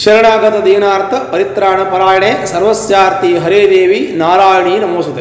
ಶರಣಾಗತ ದೀನಾರ್ಥ ಪರಿತ್ರಾಣ ಪರಾಯಣೆ ಸರ್ವಸ್ಯಾರ್ಥಿ ಹರೇ ದೇವಿ ನಾರಾಯಣಿ ನಮೋಸುತೆ.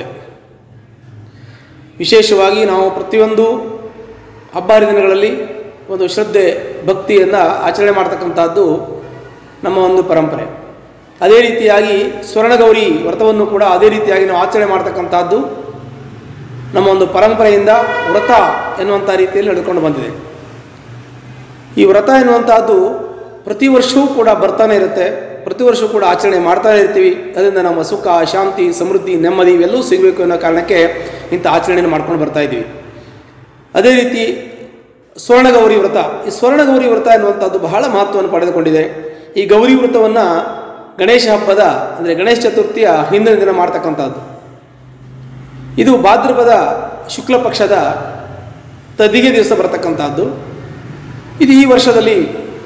ವಿಶೇಷವಾಗಿ ನಾವು ಪ್ರತಿಯೊಂದು ಹಬ್ಬ ಹರಿದಿನಗಳಲ್ಲಿ ಒಂದು ಶ್ರದ್ಧೆ ಭಕ್ತಿಯನ್ನು ಆಚರಣೆ ಮಾಡ್ತಕ್ಕಂಥದ್ದು ನಮ್ಮ ಒಂದು ಪರಂಪರೆ. ಅದೇ ರೀತಿಯಾಗಿ ಸ್ವರ್ಣಗೌರಿ ವ್ರತವನ್ನು ಕೂಡ ಅದೇ ರೀತಿಯಾಗಿ ನಾವು ಆಚರಣೆ ಮಾಡ್ತಕ್ಕಂಥದ್ದು ನಮ್ಮ ಒಂದು ಪರಂಪರೆಯಿಂದ ವ್ರತ ಎನ್ನುವಂಥ ರೀತಿಯಲ್ಲಿ ನಡೆದುಕೊಂಡು ಬಂದಿದೆ. ಈ ವ್ರತ ಎನ್ನುವಂಥದ್ದು ಪ್ರತಿ ವರ್ಷವೂ ಕೂಡ ಬರ್ತಾನೆ ಇರುತ್ತೆ, ಪ್ರತಿ ವರ್ಷವೂ ಕೂಡ ಆಚರಣೆ ಮಾಡ್ತಾನೆ ಇರ್ತೀವಿ. ಅದರಿಂದ ನಮ್ಮ ಸುಖ, ಶಾಂತಿ, ಸಮೃದ್ಧಿ, ನೆಮ್ಮದಿ ಇವೆಲ್ಲವೂ ಸಿಗಬೇಕು ಅನ್ನೋ ಕಾರಣಕ್ಕೆ ಇಂಥ ಆಚರಣೆಯನ್ನು ಮಾಡ್ಕೊಂಡು ಬರ್ತಾ ಇದ್ದೀವಿ. ಅದೇ ರೀತಿ ಸ್ವರ್ಣಗೌರಿ ವ್ರತ, ಈ ಸ್ವರ್ಣಗೌರಿ ವ್ರತ ಎನ್ನುವಂಥದ್ದು ಬಹಳ ಮಹತ್ವವನ್ನು ಪಡೆದುಕೊಂಡಿದೆ. ಈ ಗೌರಿ ವ್ರತವನ್ನು ಗಣೇಶ ಹಬ್ಬದ ಅಂದರೆ ಗಣೇಶ ಚತುರ್ಥಿಯ ಹಿಂದಿನ ದಿನ ಮಾಡ್ತಕ್ಕಂಥದ್ದು. ಇದು ಭಾದ್ರಪದ ಶುಕ್ಲ ಪಕ್ಷದ ತದಿಗೆ ದಿವಸ ಬರತಕ್ಕಂಥದ್ದು. ಇದು ಈ ವರ್ಷದಲ್ಲಿ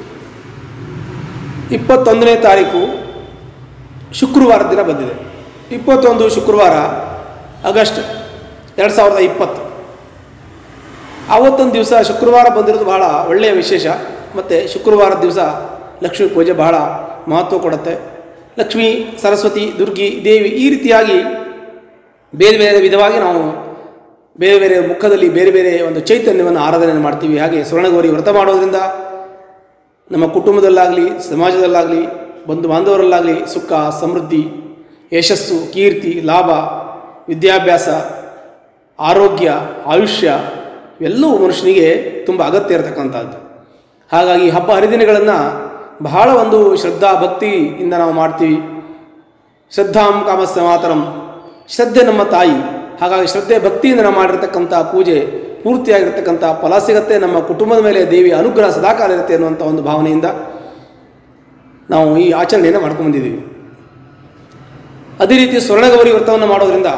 21ನೇ ತಾರೀಕು ಶುಕ್ರವಾರದ ದಿನ ಬಂದಿದೆ. 21 ಶುಕ್ರವಾರ ಆಗಸ್ಟ್ 2020. ಆವತ್ತೊಂದು ದಿವಸ ಶುಕ್ರವಾರ ಬಂದಿರೋದು ಬಹಳ ಒಳ್ಳೆಯ ವಿಶೇಷ. ಮತ್ತು ಶುಕ್ರವಾರದ ದಿವಸ ಲಕ್ಷ್ಮೀ ಪೂಜೆ ಬಹಳ ಮಹತ್ವ ಕೊಡುತ್ತೆ. ಲಕ್ಷ್ಮೀ, ಸರಸ್ವತಿ, ದುರ್ಗಿ, ದೇವಿ ಈ ರೀತಿಯಾಗಿ ಬೇರೆ ಬೇರೆ ವಿಧವಾಗಿ ನಾವು ಬೇರೆ ಬೇರೆ ಮುಖದಲ್ಲಿ ಬೇರೆ ಬೇರೆ ಒಂದು ಚೈತನ್ಯವನ್ನು ಆರಾಧನೆ ಮಾಡ್ತೀವಿ. ಹಾಗೆ ಸ್ವರ್ಣಗೌರಿ ವ್ರತ ಮಾಡೋದ್ರಿಂದ ನಮ್ಮ ಕುಟುಂಬದಲ್ಲಾಗಲಿ, ಸಮಾಜದಲ್ಲಾಗಲಿ, ಬಂಧು ಬಾಂಧವರಲ್ಲಾಗಲಿ ಸುಖ, ಸಮೃದ್ಧಿ, ಯಶಸ್ಸು, ಕೀರ್ತಿ, ಲಾಭ, ವಿದ್ಯಾಭ್ಯಾಸ, ಆರೋಗ್ಯ, ಆಯುಷ್ಯ ಇವೆಲ್ಲವೂ ಮನುಷ್ಯನಿಗೆ ತುಂಬ ಅಗತ್ಯ ಇರತಕ್ಕಂಥದ್ದು. ಹಾಗಾಗಿ ಹಬ್ಬ ಹರಿದಿನಗಳನ್ನು ಬಹಳ ಒಂದು ಶ್ರದ್ಧಾ ಭಕ್ತಿಯಿಂದ ನಾವು ಮಾಡ್ತೀವಿ. ಶ್ರದ್ಧಾಂ ಕಾಮಸ್ಯ ಮಾತರಂ, ಶ್ರದ್ಧೆ ನಮ್ಮ ತಾಯಿ. ಹಾಗಾಗಿ ಶ್ರದ್ಧೆ ಭಕ್ತಿಯಿಂದ ನಾವು ಮಾಡಿರ್ತಕ್ಕಂಥ ಪೂಜೆ ಪೂರ್ತಿಯಾಗಿರ್ತಕ್ಕಂಥ ಫಲ ಸಿಗತ್ತೆ. ನಮ್ಮ ಕುಟುಂಬದ ಮೇಲೆ ದೇವಿಯ ಅನುಗ್ರಹ ಸದಾಕಾಲ ಇರುತ್ತೆ ಅನ್ನುವಂಥ ಒಂದು ಭಾವನೆಯಿಂದ ನಾವು ಈ ಆಚರಣೆಯನ್ನು ಮಾಡ್ಕೊಂಡ್ಬಂದಿದ್ದೀವಿ. ಅದೇ ರೀತಿ ಸ್ವರ್ಣಗೌರಿ ವ್ರತವನ್ನು ಮಾಡೋದ್ರಿಂದ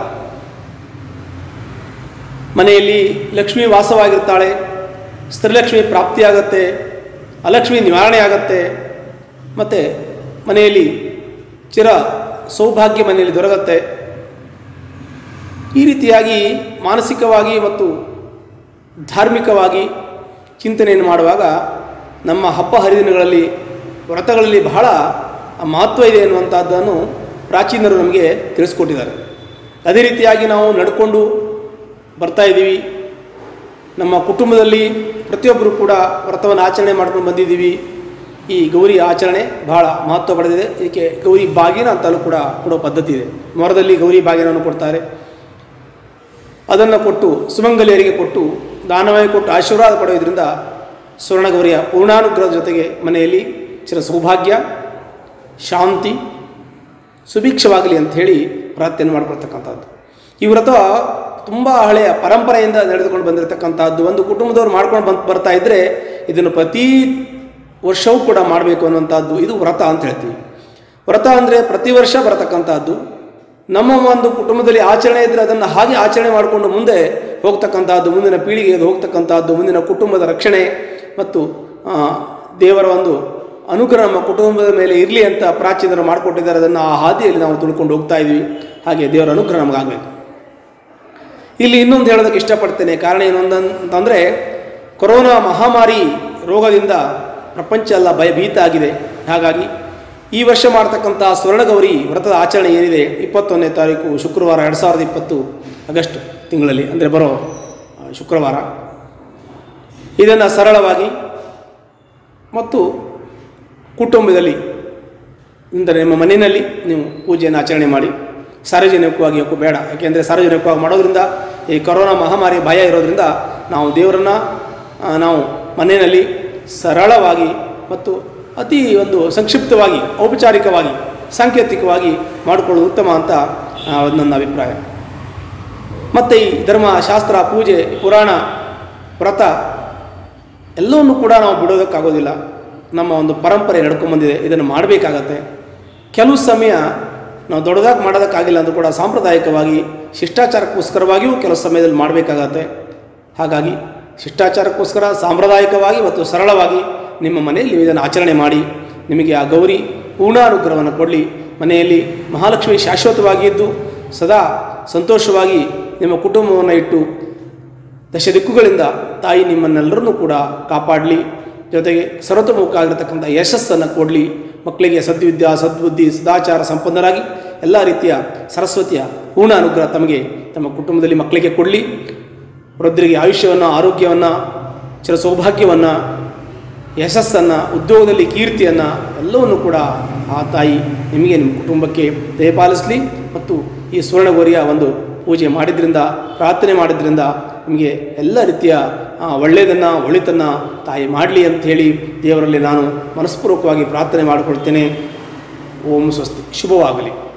ಮನೆಯಲ್ಲಿ ಲಕ್ಷ್ಮೀ ವಾಸವಾಗಿರ್ತಾಳೆ, ಸ್ತ್ರೀಲಕ್ಷ್ಮಿ ಪ್ರಾಪ್ತಿಯಾಗತ್ತೆ, ಅಲಕ್ಷ್ಮಿ ನಿವಾರಣೆ ಆಗತ್ತೆ, ಮತ್ತು ಮನೆಯಲ್ಲಿ ಚಿರ ಸೌಭಾಗ್ಯ ಮನೆಯಲ್ಲಿ ದೊರಕತ್ತೆ. ಈ ರೀತಿಯಾಗಿ ಮಾನಸಿಕವಾಗಿ ಮತ್ತು ಧಾರ್ಮಿಕವಾಗಿ ಚಿಂತನೆಯನ್ನು ಮಾಡುವಾಗ ನಮ್ಮ ಹಬ್ಬ ಹರಿದಿನಗಳಲ್ಲಿ ವ್ರತಗಳಲ್ಲಿ ಬಹಳ ಮಹತ್ವ ಇದೆ ಎನ್ನುವಂಥದ್ದನ್ನು ಪ್ರಾಚೀನರು ನಮಗೆ ತಿಳಿಸ್ಕೊಟ್ಟಿದ್ದಾರೆ. ಅದೇ ರೀತಿಯಾಗಿ ನಾವು ನಡ್ಕೊಂಡು ಬರ್ತಾ ಇದ್ದೀವಿ. ನಮ್ಮ ಕುಟುಂಬದಲ್ಲಿ ಪ್ರತಿಯೊಬ್ಬರು ಕೂಡ ವ್ರತವನ್ನು ಆಚರಣೆ ಮಾಡ್ಕೊಂಡು ಬಂದಿದ್ದೀವಿ. ಈ ಗೌರಿ ಆಚರಣೆ ಬಹಳ ಮಹತ್ವ ಪಡೆದಿದೆ. ಇದಕ್ಕೆ ಗೌರಿ ಬಾಗಿನ ಅಂತಲೂ ಕೂಡ ಕೊಡೋ ಪದ್ಧತಿ ಇದೆ. ಮೊರದಲ್ಲಿ ಗೌರಿ ಬಾಗಿನವನ್ನು ಕೊಡ್ತಾರೆ. ಅದನ್ನು ಕೊಟ್ಟು ಸುಮಂಗಲಿಯರಿಗೆ ಕೊಟ್ಟು ದಾನವಾಗಿ ಕೊಟ್ಟು ಆಶೀರ್ವಾದ ಪಡೆಯೋದ್ರಿಂದ ಸ್ವರ್ಣಗೌರಿಯ ಪೂರ್ಣಾನುಗ್ರಹದ ಜೊತೆಗೆ ಮನೆಯಲ್ಲಿ ಚಿರ ಸೌಭಾಗ್ಯ, ಶಾಂತಿ, ಸುಭಿಕ್ಷವಾಗಲಿ ಅಂಥೇಳಿ ಪ್ರಾರ್ಥನೆ ಮಾಡಿಕೊಳ್ತಕ್ಕಂಥದ್ದು. ಈ ವ್ರತ ತುಂಬ ಹಳೆಯ ಪರಂಪರೆಯಿಂದ ನಡೆದುಕೊಂಡು ಬಂದಿರತಕ್ಕಂಥದ್ದು. ಒಂದು ಕುಟುಂಬದವ್ರು ಮಾಡ್ಕೊಂಡು ಬರ್ತಾ ಇದ್ದರೆ ಇದನ್ನು ಪ್ರತಿ ವರ್ಷವೂ ಕೂಡ ಮಾಡಬೇಕು ಅನ್ನುವಂಥದ್ದು ಇದು ವ್ರತ ಅಂತ ಹೇಳ್ತೀವಿ. ವ್ರತ ಅಂದರೆ ಪ್ರತಿ ವರ್ಷ ಬರತಕ್ಕಂಥದ್ದು. ನಮ್ಮ ಒಂದು ಕುಟುಂಬದಲ್ಲಿ ಆಚರಣೆ ಇದ್ದರೆ ಅದನ್ನು ಹಾಗೆ ಆಚರಣೆ ಮಾಡಿಕೊಂಡು ಮುಂದೆ ಹೋಗ್ತಕ್ಕಂಥದ್ದು, ಮುಂದಿನ ಪೀಳಿಗೆಗೆ ಹೋಗ್ತಕ್ಕಂಥದ್ದು, ಮುಂದಿನ ಕುಟುಂಬದ ರಕ್ಷಣೆ ಮತ್ತು ದೇವರ ಒಂದು ಅನುಗ್ರಹ ನಮ್ಮ ಕುಟುಂಬದ ಮೇಲೆ ಇರಲಿ ಅಂತ ಪ್ರಾಚೀನರು ಮಾಡಿಕೊಟ್ಟಿದ್ದಾರೆ. ಅದನ್ನು ಆ ಹಾದಿಯಲ್ಲಿ ನಾವು ತುಳ್ಕೊಂಡು ಹೋಗ್ತಾ ಇದ್ವಿ. ಹಾಗೆ ದೇವರ ಅನುಗ್ರಹ ನಮಗಾಗಬೇಕು. ಇಲ್ಲಿ ಇನ್ನೊಂದು ಹೇಳೋದಕ್ಕೆ ಇಷ್ಟಪಡ್ತೇನೆ. ಕಾರಣ ಏನೊಂದಂತಂದರೆ ಕೊರೋನಾ ಮಹಾಮಾರಿ ರೋಗದಿಂದ ಪ್ರಪಂಚ ಎಲ್ಲ ಭಯಭೀತ ಆಗಿದೆ. ಹಾಗಾಗಿ ಈ ವರ್ಷ ಮಾಡ್ತಕ್ಕಂಥ ಸ್ವರ್ಣಗೌರಿ ವ್ರತದ ಆಚರಣೆ ಏನಿದೆ 21ನೇ ತಾರೀಕು ಶುಕ್ರವಾರ 2020 ಆಗಸ್ಟ್ ತಿಂಗಳಲ್ಲಿ ಅಂದರೆ ಬರೋ ಶುಕ್ರವಾರ, ಇದನ್ನು ಸರಳವಾಗಿ ಮತ್ತು ಕುಟುಂಬದಲ್ಲಿ ಅಂದರೆ ನಿಮ್ಮ ಮನೆಯಲ್ಲಿ ನೀವು ಪೂಜೆಯನ್ನು ಆಚರಣೆ ಮಾಡಿ. ಸಾರ್ವಜನಿಕವಾಗಿ ಬೇಡ, ಯಾಕೆಂದರೆ ಸಾರ್ವಜನಿಕವಾಗಿ ಮಾಡೋದ್ರಿಂದ ಈ ಕೊರೋನಾ ಮಹಾಮಾರಿ ಭಯ ಇರೋದ್ರಿಂದ ನಾವು ದೇವರನ್ನು ನಾವು ಮನೆಯಲ್ಲಿ ಸರಳವಾಗಿ ಮತ್ತು ಅತಿ ಒಂದು ಸಂಕ್ಷಿಪ್ತವಾಗಿ, ಔಪಚಾರಿಕವಾಗಿ, ಸಾಂಕೇತಿಕವಾಗಿ ಮಾಡಿಕೊಳ್ಳುವುದು ಉತ್ತಮ ಅಂತ ನನ್ನ ಅಭಿಪ್ರಾಯ. ಮತ್ತು ಈ ಧರ್ಮ, ಶಾಸ್ತ್ರ, ಪೂಜೆ, ಪುರಾಣ, ವ್ರತ ಎಲ್ಲವನ್ನೂ ಕೂಡ ನಾವು ಬಿಡೋದಕ್ಕಾಗೋದಿಲ್ಲ. ನಮ್ಮ ಒಂದು ಪರಂಪರೆ ನಡ್ಕೊಂಡ್ಬಂದಿದೆ, ಇದನ್ನು ಮಾಡಬೇಕಾಗತ್ತೆ. ಕೆಲವು ಸಮಯ ನಾವು ದೊಡ್ಡದಾಗಿ ಮಾಡೋದಕ್ಕಾಗಿಲ್ಲ ಅಂದರೂ ಕೂಡ ಸಾಂಪ್ರದಾಯಿಕವಾಗಿ ಶಿಷ್ಟಾಚಾರಕ್ಕೋಸ್ಕರವಾಗಿಯೂ ಕೆಲವು ಸಮಯದಲ್ಲಿ ಮಾಡಬೇಕಾಗತ್ತೆ. ಹಾಗಾಗಿ ಶಿಷ್ಟಾಚಾರಕ್ಕೋಸ್ಕರ ಸಾಂಪ್ರದಾಯಿಕವಾಗಿ ಮತ್ತು ಸರಳವಾಗಿ ನಿಮ್ಮ ಮನೆಯಲ್ಲಿ ನೀವು ಇದನ್ನು ಆಚರಣೆ ಮಾಡಿ. ನಿಮಗೆ ಆ ಗೌರಿ ಪೂರ್ಣಾನುಗ್ರಹವನ್ನು ಕೊಡಲಿ. ಮನೆಯಲ್ಲಿ ಮಹಾಲಕ್ಷ್ಮಿ ಶಾಶ್ವತವಾಗಿದ್ದು ಸದಾ ಸಂತೋಷವಾಗಿ ನಿಮ್ಮ ಕುಟುಂಬವನ್ನು ಇಟ್ಟು ದಶ ದಿಕ್ಕುಗಳಿಂದ ತಾಯಿ ನಿಮ್ಮನ್ನೆಲ್ಲರನ್ನೂ ಕೂಡ ಕಾಪಾಡಲಿ. ಜೊತೆಗೆ ಸರ್ವತೋಮುಖ ಆಗಿರತಕ್ಕಂಥ ಯಶಸ್ಸನ್ನು ಕೊಡಲಿ. ಮಕ್ಕಳಿಗೆ ಸದ್ವಿದ್ಯಾ ಸದ್ಬುದ್ಧಿ ಸದಾಚಾರ ಸಂಪನ್ನರಾಗಿ ಎಲ್ಲ ರೀತಿಯ ಸರಸ್ವತಿಯ ಪೂರ್ಣ ಅನುಗ್ರಹ ತಮಗೆ ತಮ್ಮ ಕುಟುಂಬದಲ್ಲಿ ಮಕ್ಕಳಿಗೆ ಕೊಡಲಿ. ವೃದ್ಧರಿಗೆ ಆಯುಷ್ಯವನ್ನು, ಆರೋಗ್ಯವನ್ನು, ಚಿರ ಸೌಭಾಗ್ಯವನ್ನು, ಯಶಸ್ಸನ್ನು, ಉದ್ಯೋಗದಲ್ಲಿ ಕೀರ್ತಿಯನ್ನು ಎಲ್ಲವನ್ನು ಕೂಡ ಆ ತಾಯಿ ನಿಮಗೆ ನಿಮ್ಮ ಕುಟುಂಬಕ್ಕೆ ದಯಪಾಲಿಸಲಿ. ಮತ್ತು ಈ ಸುವರ್ಣಗೌರಿಯ ಒಂದು ಪೂಜೆ ಮಾಡಿದ್ರಿಂದ, ಪ್ರಾರ್ಥನೆ ಮಾಡಿದ್ರಿಂದ ನಿಮಗೆ ಎಲ್ಲ ರೀತಿಯ ಒಳ್ಳೆಯದನ್ನು, ಒಳಿತನ್ನು ತಾಯಿ ಮಾಡಲಿ ಅಂಥೇಳಿ ದೇವರಲ್ಲಿ ನಾನು ಮನಸ್ಪೂರ್ವಕವಾಗಿ ಪ್ರಾರ್ಥನೆ ಮಾಡಿಕೊಳ್ತೇನೆ. ಓಂ ಸ್ವಸ್ತಿ. ಶುಭವಾಗಲಿ.